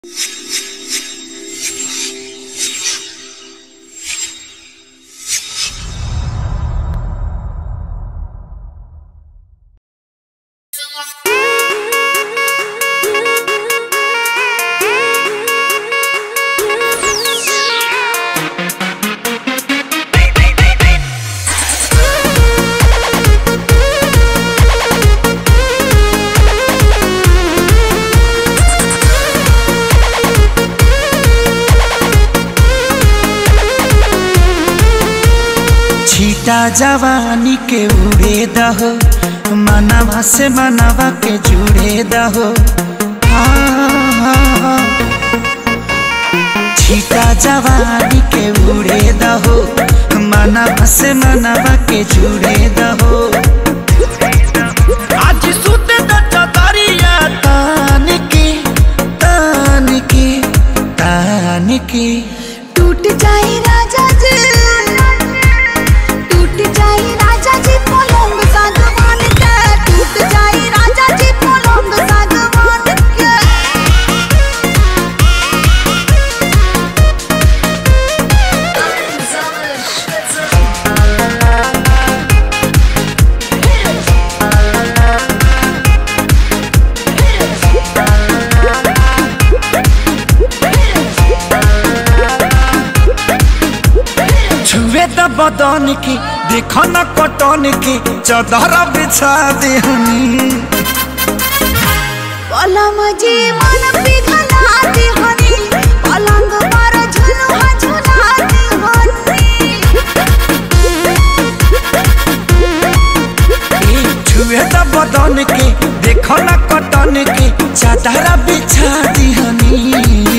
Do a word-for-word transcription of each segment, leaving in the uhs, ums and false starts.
छीटा जवानी के उड़े दहो, मनवा से मनवा के जुड़े दहो। छीटा जवानी के उड़े दहो, मनवा से मनवा के जुड़े दहो। आज सुते दरिया तान के तान के तान के टूट जाए राजा जी, टूट जाए राजा जी पलंग सागवान के, टूट जाए राजा जी पलंग सागवान के। छुए द बदन की देखो न कटन की, चदर बिछा देहनी। पलम जी मन पिघला देहनी, पलंग पर झुलुआ झुला देहनी। छुए द बदन की देखो न कटन की, चदर बिछा देहनी।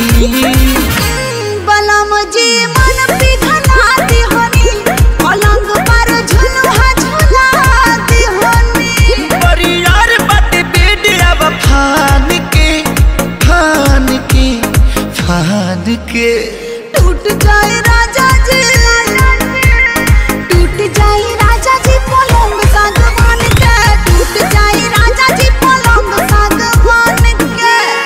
पलम जी मन पिघला देहनी, पलंग पर झुलुआ झुला देहनी। परियार बात बेडिया फान के फान के फान के टूट जाए राजा जी, टूट जाए राजा जी पलंग सागवान के, टूट जाए राजा जी पलंग सागवान के।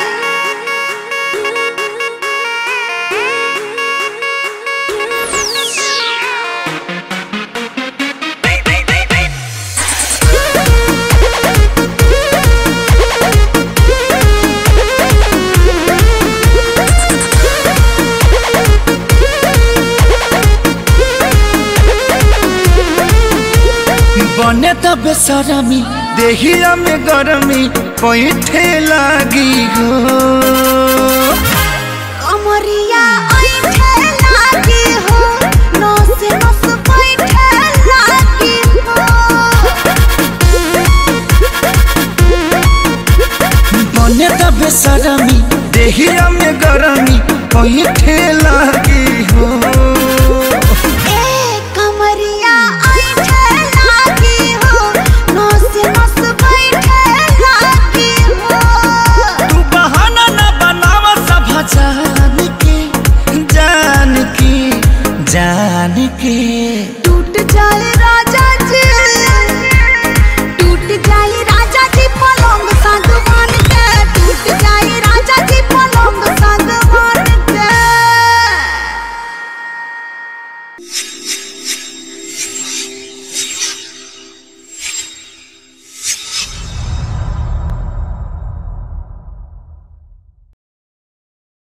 बने तब बेसरमी देहिया में गरमी पैठे लागी हो। कमरिया ऐठे लागी हो, नस नस बैठे लागी हो। बने तब बेसरमी देहिया में गरमी पैठे लागी हो।